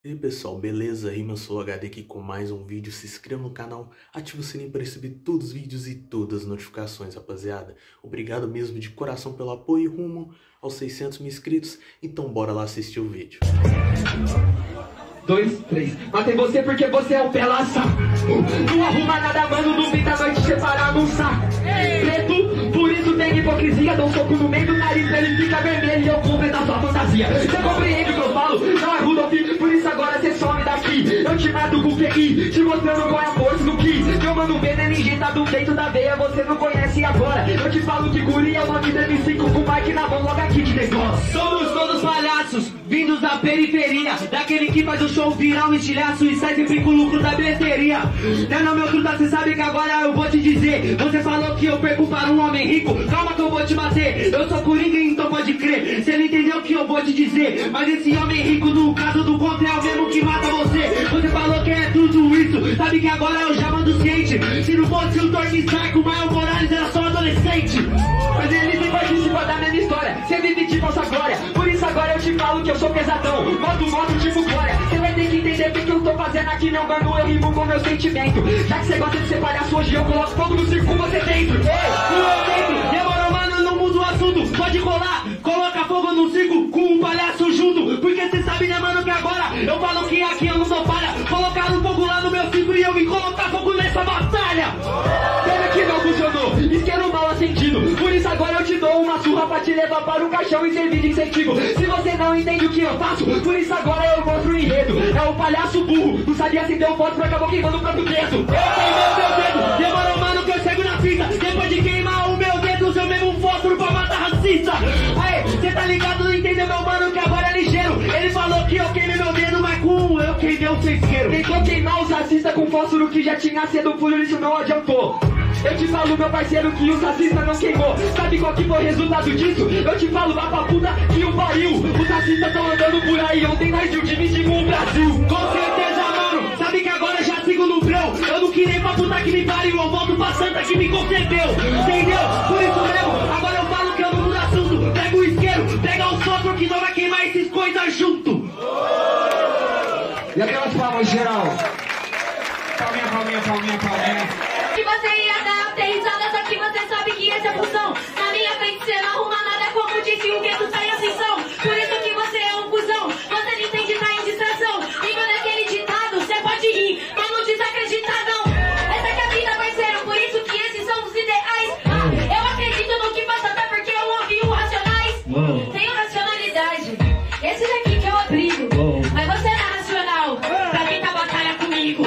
E aí pessoal, beleza? Rima Sou HD aqui com mais um vídeo. Se inscreva no canal, ative o sininho para receber todos os vídeos e todas as notificações, rapaziada. Obrigado mesmo de coração pelo apoio rumo aos 600 mil inscritos. Então bora lá assistir o vídeo. 2, 3. Matei você porque você é um pelaça. Não arruma nada, mano. Duvido a noite separar num saco. Preto, por isso tem hipocrisia. Dou um soco no meio do nariz, ele fica vermelho e eu completo a sua fantasia. Você compreende o que eu falo? Não é Rudolf, por isso agora você some daqui. Eu te mato com QI, te mostrando qual é a força do que. Meu mano veneno injetado dentro da veia, você não conhece agora. Eu te falo que guri é o nome do M5 com o Mike na mão, logo aqui de negócio. Somos todos palhaços, vindos da periferia, daquele que faz o show virar um estilhaço e sai sempre com o lucro da bilheteria. Não, meu truta, cê sabe que agora eu vou te dizer. Você falou que eu perco para um homem rico, calma que eu vou te bater. Eu sou Coringa, então pode crer, cê não entendeu o que eu vou te dizer. Mas esse homem rico, no caso do contra, é o mesmo que mata você. Você falou que é tudo isso, sabe que agora eu já mando ciente. Se não fosse o Tony Stark, o Maio Morales era só adolescente. Mas ele nem participa da mesma história, cê vive de falsa glória. Por isso agora eu te falo que eu sou pesadão, modo tipo glória. Cê vai ter que entender o que eu tô fazendo aqui, meu mano, eu rimo com meu sentimento. Já que cê gosta de ser palhaço, hoje eu coloco fogo no circo com você dentro. Ei, demorou, mano, não muda o assunto, pode colar. Coloca fogo no circo com um palhaço junto. Porque cê sabe, né, mano, que agora eu falo que aqui eu não sou palha. Colocaram fogo lá no meu circo e eu vim colocar fogo nessa batalha. Pena que não funcionou, isqueiro mal acendido. Por isso agora eu te dou uma surra pra te levar para o caixão e servir de incentivo. Se você não entende o que eu faço, por isso agora eu mostro o enredo. É o palhaço burro, não sabia acender o fósforo, acabou queimando o próprio dedo. Eu queimei o meu dedo, demorou, mano, que eu chego na fita. Depois de queimar o meu dedo, eu mesmo um fósforo pra matar racista. Aê, cê tá ligado, não entendeu, meu mano, que agora é ligeiro. Ele falou que eu queimei meu dedo, mas com eu queimei o seu isqueiro. Tentou queimar os racistas com fósforo que já tinha cedo, por isso não adiantou. Eu te falo, meu parceiro, que os racistas não queimou. Sabe qual que foi o resultado disso? Eu te falo, vá pra puta que o pariu. Os racistas tão andando por aí, ontem nós dividimos o Brasil. Com certeza, mano, sabe que agora já sigo no breu. Eu não queria pra puta que me pariu, eu volto pra santa que me concedeu. Entendeu? Por isso mesmo, agora eu falo que eu não mudo assunto. Pega o isqueiro, pega o fósforo que não vai queimar esses coisas junto. E aquelas palmas, geral. Palminha, palminha, palminha, palminha. Que você ia dar aterrissada, só que você sabe que essa é a função. Na minha frente você não arruma nada, como disse o gueto tá em ascensão. Por isso que você é um cuzão, você não entende, tá em distração. Lembra daquele ditado, você pode rir, mas não desacreditar não. Essa que é a vida, parceiro, por isso que esses são os ideais. Eu acredito no que passa, até porque eu ouvi o Racionais. Tenho racionalidade, esse daqui que eu abrigo. Mas você não é racional, pra quem tá batalha comigo.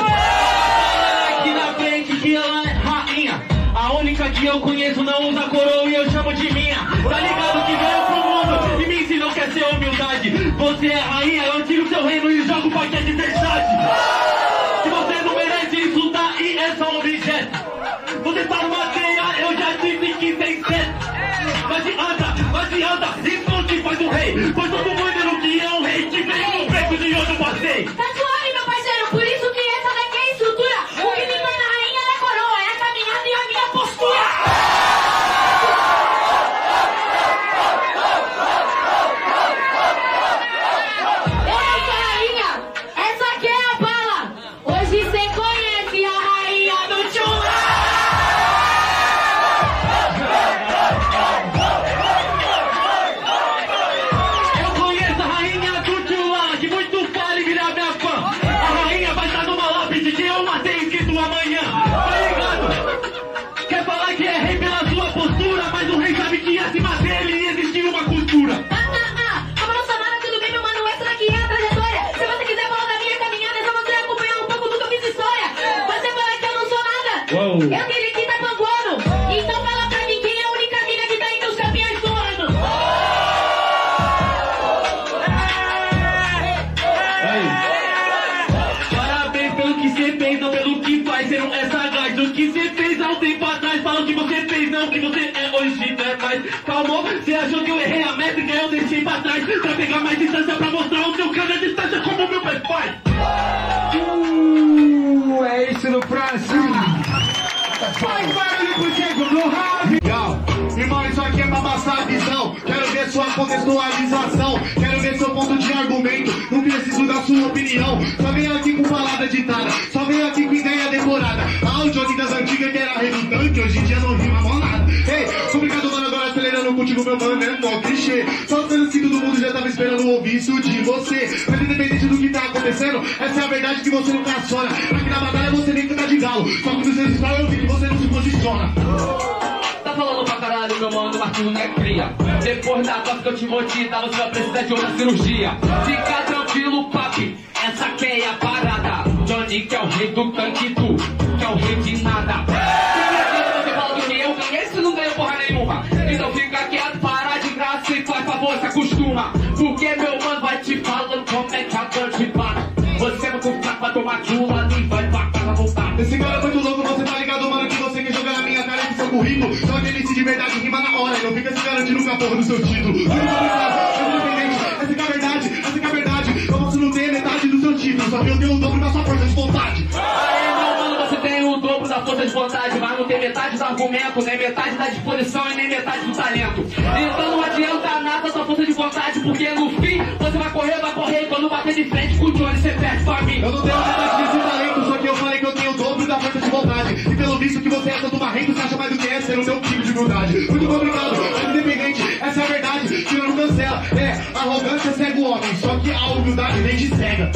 A única que eu conheço não usa coroa e eu chamo de minha. Tá ligado que veio pro mundo e me ensinou que é ser humildade. Você é rainha, eu tiro seu reino e jogo paquete de verdade. Se você não merece isso, daí é só um objeto. Você tá numa teia, eu já disse que tem sete. Não adianta, isso não te faz um rei. Pois todo mundo não que é um rei que vem com preço de outro passeio. Tá suave, meu parceiro, por isso que essa daqui é a estrutura. O que me torna rainha é a coroa, é a caminhada e a minha postura. Eu não sou rainha, essa aqui é a bala. Hoje cê conhece a rainha do Tchula. Eu conheço a rainha do Tchula, que muito vale virar minha fã. A rainha vai estar numa lápide que eu matei escrito amanhã. Tá ligado? Quer falar que é rei pela sua postura, mas o rei sabe que acima dele existiu uma cultura. Como não sou nada, tudo bem, meu mano, essa daqui é a trajetória. Se você quiser falar da minha caminhada, é só você acompanhar um pouco do que eu fiz história. Você fala que eu não sou nada, eu tenho que tá panguando. Então fala pra mim quem é a única mina que tá entre os campeões do ano. Parabéns pelo que você fez, não pelo que faz. Você não é sagaz. O que você fez há um tempo atrás, fala o que você fez, não o que você é hoje, não é mais. Calma, você achou que eu errei a métrica, eu deixei pra trás pra pegar mais distância, pra mostrar o seu cara de distância como meu pai faz. É isso no próximo. Faz barulho pro Diego no rádio. Irmão, isso aqui é pra passar a visão. Quero ver sua contextualização. Quero ver seu ponto de argumento. Não preciso da sua opinião. Só venho aqui com palavra ditada, só venho aqui com ideia decorada. Ah, o Johnny das antigas que era redundante, hoje em dia não rima mó nada. Ei, complicado, mano, agora acelerando contigo, meu mano, é mó clichê. Só pelo que todo mundo já tava esperando ouvir isso de você. Mas independente do que tá acontecendo, essa é a verdade que você nunca aciona. Aqui na batalha você nem canta de galo, só que nos seus stories eu vi que você não se posiciona. Tá falando pra caralho, meu mano, Marquinhos não é cria. Depois da tosse que eu te vou te dar, você vai precisar de outra cirurgia. Fica tranquilo, papi, essa que é a parada. Johnny que é o rei do tanque, tu que é o rei de nada. Você fala do que eu ganhei, você não ganhou porra nenhuma. Então fica quieto, para de graça e faz favor, se acostuma. Porque meu mano vai te falando como é que a dor te para. Você é muito fraco pra tomar chula ali, vai pra casa voltar. Esse cara é muito louco, você tá ligado, mano, que você quer jogar na minha cara e seu currículo. Só que ele se de verdade rima na hora, e não fica se garantindo com a porra do seu título. Essa que é a verdade, essa que é a verdade. Eu posso não ter metade do seu título, só que eu tenho o dobro da sua força de vontade. Aí, meu mano, você tem o dobro da força de vontade, mas não tem metade do argumento, nem metade da disposição e nem metade do talento. Então não adianta nada a sua força de vontade, porque no fim você vai correr e quando bater de frente com o Johnny você perde pra mim. Eu não tenho metade desse talento, só que eu falei que eu tenho o dobro da força de vontade. E pelo visto que você é todo marrento, você acha mais do que é ser o meu tipo de humildade. Muito complicado, é independente, essa é a verdade, que não cancela. É, a arrogância cega o homem, só que a humildade nem te cega.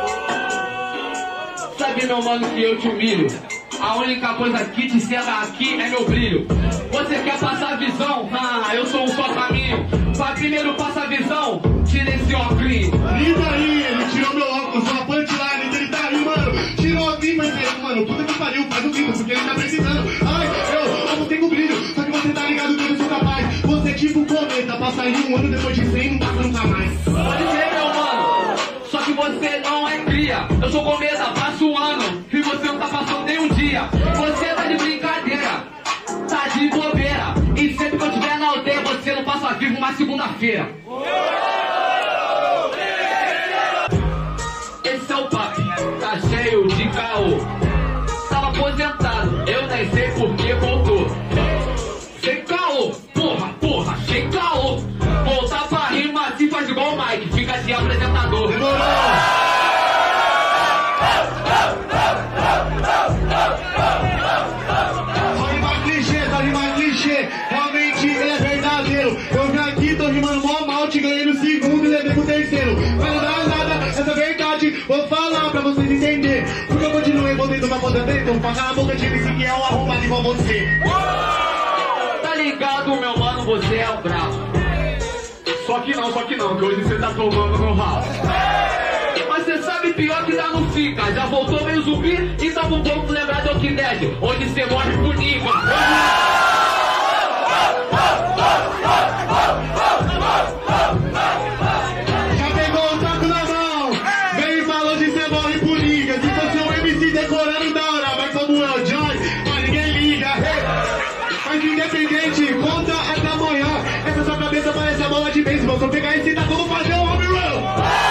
Sabe, meu mano, que eu te humilho. A única coisa que te cega aqui é meu brilho. Você quer passar a visão? Ah, eu sou um só caminho. Pra primeiro passar a visão, tira esse óculos. Lida aí, ele tirou meu óculos, uma punchline, ele tá aí, mano. Tirou aqui, parceiro, mano. Puta que pariu, faz o grito, porque ele tá precisando. Ai, eu não tenho brilho, só que você tá ligado que eu sou capaz. Você é tipo um cometa, passa em um ano depois de 100, não passa nunca mais. Pode ser, meu mano, só que você não é cria. Eu sou cometa, passo um ano, e você não tá passando nem um dia. Você tá de brincadeira, tá de bobeira. E sempre que eu estiver na aldeia, você não passa vivo uma segunda-feira. Esse é o papo, tá cheio de caô. Tava aposentado, eu nem sei por que voltou. Sem caô, porra, sem caô. Voltar pra rima assim faz igual o Mike, fica de apresentador. Só rima clichê, realmente ele é verdadeiro. Eu vim aqui, tô rimando mó mal, te ganhei no segundo e levei pro terceiro. Mas não dá nada, essa é verdade, vou falar pra vocês entenderem. Porque eu continuei voltando pra poder ter, então pagar a boca de MC que é um arrombado igual você. Tá ligado, meu mano, você é o brabo. Só que não, que hoje você tá tomando no ralo. Mas você sabe pior que dá no fica. Já voltou meio zumbi, então vamos lembrar do Walking Dead, onde você morre por nível. Já pegou o saco na mão, veio e falou de você morre por liga. Se fosse um MC decorando da hora, mas como é o Johnny, mas ninguém liga. Mas independente, conta até amanhã. Essa sua cabeça parece a bola de beisebol. Se eu pegar esse tá como fazer um home run.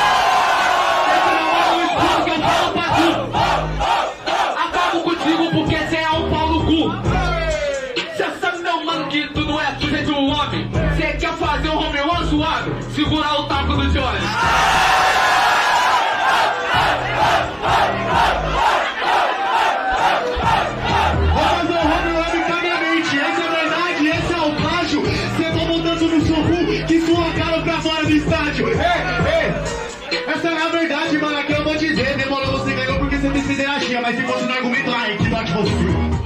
Que eu falo pra tu. Acabo contigo porque você é um pau no cu. Cê sabe, meu mano, que tu não é sujeito de um homem. Cê quer fazer um home run suave, segurar o taco do Johnny. Vou fazer um home run arbitrariamente. Essa é a verdade, esse é o plágio. Cê tá montando no soco que sua cara pra fora do estádio. Essa é a verdade, mano, aqui eu vou dizer. Demorou, você ganhou porque você tem siderurgia. Mas se fosse no argumento, ai, que dote você.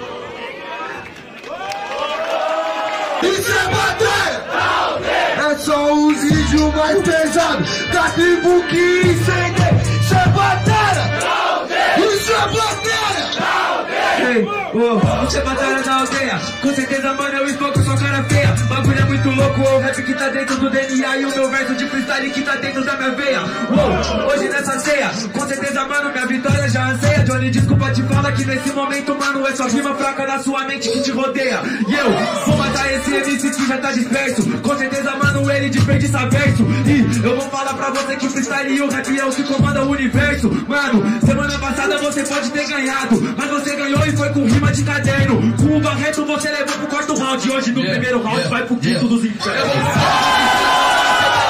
Isso é batalha! É só os vídeos mais pesados da tribo que incende. Isso é batalha! Isso é batalha! Isso é batalha da aldeia. Com certeza, mano, eu espoco sua cara feia. Bagulho é muito louco, o rap que tá dentro do DNA e o meu verso de freestyle que tá dentro da minha veia. Hoje nessa ceia, com certeza, mano, minha vitória já anseia. Johnny, desculpa te falar que nesse momento, mano, é só rima fraca da sua mente que te rodeia. E eu vou matar esse MC que já tá disperso. Com certeza, mano, ele desperdiça verso. E eu vou falar pra você que o freestyle e o rap é o que comanda o universo. Mano, semana passada você pode ter ganhado, mas você ganhou e foi com rima de caderno. Com o Barreto você levou pro quarto round. Hoje no primeiro round vai pro quinto dos infernos.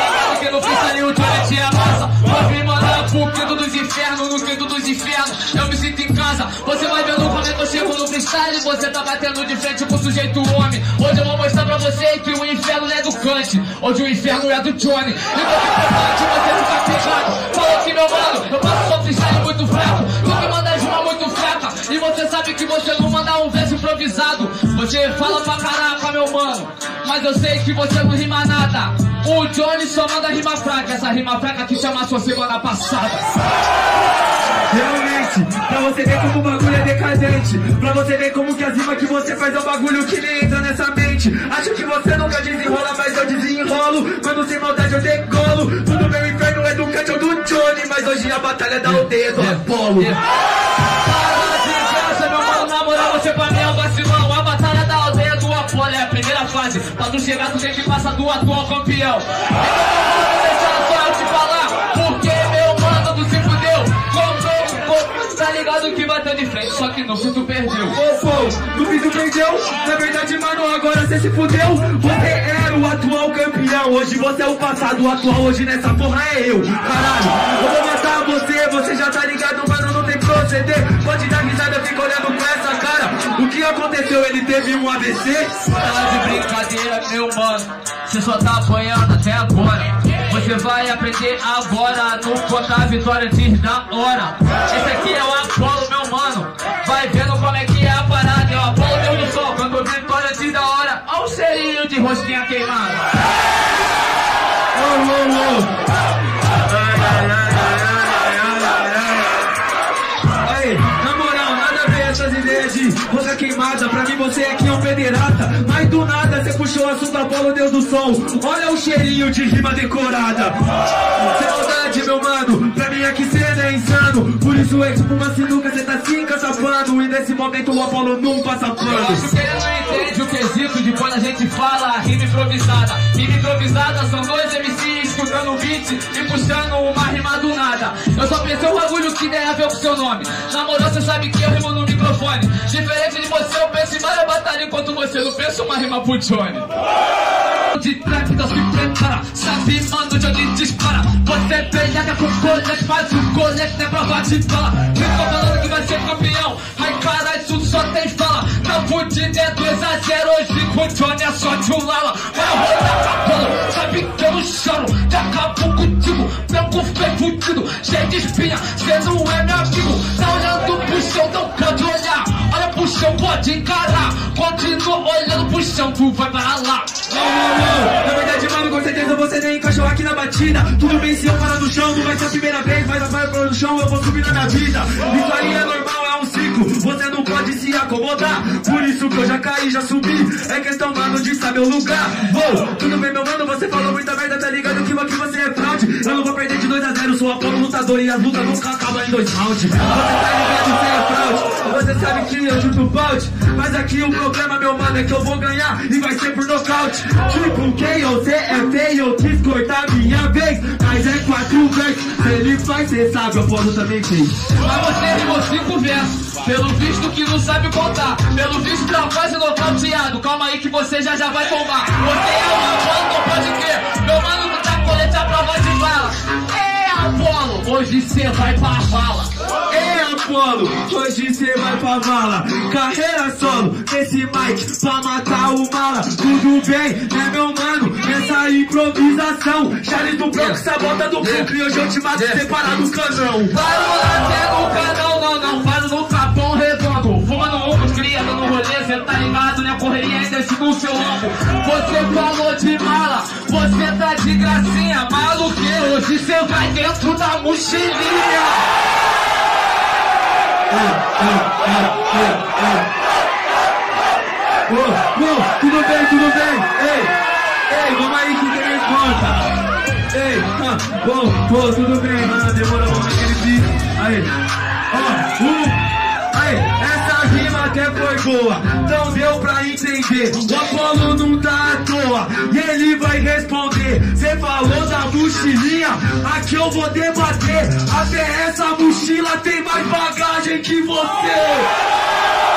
que no freestyle o Johnny te amassa. Pode me mandar pro quinto dos infernos, no quinto dos infernos eu me sinto em casa. Você vai vendo como é que eu chego no freestyle, você tá batendo de frente com o sujeito homem. Hoje eu vou mostrar pra você que o inferno não é do Kant, hoje o inferno é do Johnny. E você fica pegado, falou que meu mano, eu passo só freestyle muito fraco. Tu que manda rima muito fraca, e você sabe que você não manda um verso improvisado. Você fala pra caraca, meu mano, mas eu sei que você não rima nada. O Johnny só manda rima fraca, essa rima fraca que te amassou semana passada. Realmente, pra você ver como o bagulho é decadente, pra você ver como que as rimas que você faz é um bagulho que nem entra nessa mente. Acho que você nunca desenrola, mas eu desenrolo. Quando sem maldade eu decolo. Tudo meu inferno é do Kant ou do Johnny, mas hoje a batalha é da aldeia do Apolo. Para de graça, meu mano, na moral você pra mim é um vacilão. A batalha da aldeia do Apolo é a primeira fase. Pra tu chegar tu tem que passar do atual campeão. Então não vou deixar só eu te falar, porque meu mano tu se fudeu. Tá ligado que bateu de frente, só que no fim tu perdeu. No fim tu perdeu? Na verdade, mano, agora cê se fudeu. Você era o atual campeão, hoje você é o passado, o atual hoje nessa porra é eu. Caralho, eu vou matar você já tá ligado, mano, não tem proceder. Pode dar risada, fica olhando com essa cara. O que aconteceu? Ele teve um AVC? Tá de brincadeira, meu mano, você só tá apanhando até agora. Você vai aprender agora no contar a vitória diz da hora. Esse aqui é o Apolo, meu mano, vai vendo como é que é a parada. É o Apolo Deus do Sol, quando vitória diz da hora. Olha o cheirinho de rosquinha queimada. Aí, na moral, nada a ver essas ideias de rosa queimada. Pra mim você aqui é um pederata, mas do nada você puxou o assunto Apolo Deus do Sol. Olha o cheirinho de rima decorada. Sem maldade, meu mano, pra mim aqui cê é insano. Por isso é tipo uma sinuca, cê tá se encaçapando. E nesse momento o Apolo não passa pano. Eu acho que ele não entende o quesito de quando a gente fala rima improvisada. Rima improvisada são dois MCs escutando o beat e puxando uma rima do nada. Eu só pensei um bagulho que tem a ver com seu nome. Na moral, você sabe que eu rimo no microfone. Diferente de você, eu penso em várias batalhas, enquanto você não pensa uma rima pro Johnny. De trap, então se prepara, sabe, mano, Johnny dispara. Você peleia com o colete, faz o colete, não é prova de bala. Quem tá falando que vai ser campeão? Ai, caralho, isso só tem fala. Não fudido é 2-0 hoje, com o Johnny é só de um lala. Vai rodar pra bola, sabe que eu não choro. Já acabou contigo, branco feio fudido, cheio de espinha, cê não é meu amigo. Tá olhando pro chão, não pode olhar. Olha pro chão, pode encarar. Continua olhando pro chão, tu vai pra lá. Na verdade, mano, com certeza você nem encaixou aqui na batida. Tudo bem se eu parar no chão, não vai ser a primeira vez, mas eu parar no chão, eu vou subir na minha vida. Isso aí é normal, é um ciclo, você não pode se acomodar. Por isso que eu já caí, já subi, é questão, mano, de saber o lugar. Tudo bem, meu mano, você falou muita merda, tá ligado que aqui você é fraude. Eu não vou perder de 2-0, sou Apolo lutador e as lutas nunca acabam em 2 rounds. Você tá ligado, você é fraude, você sabe que eu chuto o balde. Mas aqui o problema, meu mano, é que eu vou ganhar e vai ser por nocaute. Tipo, quem você é feio, eu quis cortar minha vez, mas é 4 vezes. Se ele faz, cê sabe, eu posso também fez. Mas você rimou 5 versos, pelo visto que não sabe contar. Pelo visto tá quase nocauteado, calma aí que você já vai tomar. Você é o Apolo, não pode crer, meu mano não tá colete a prova de bala. Apolo, hoje cê vai pra vala. Apolo, hoje cê vai pra vala. Carreira solo, nesse mic, pra matar o mala. Tudo bem, né meu mano, nessa improvisação. Charles do Bronx, sabota do Brooklyn. Hoje eu te mato separado do canão. Paro lá no canal, não paro no Capão Redondo. Fumando um, cria, dando rolê, cê tá ligado, né? Correria ainda no seu ombro. Você falou de mala, você tá de gracinha. Maluqueiro, hoje cê vai dentro da mochilinha. Tudo bem, ei, vamos aí que tem resposta. Ei, tudo bem, mano, demorou aquele beat. Aí, essa rima até foi boa, não deu pra entender. O Apolo não tá à toa, e ele vai responder. Cê falou da mochilinha, aqui eu vou debater. Até essa mochila tem mais bagagem que você.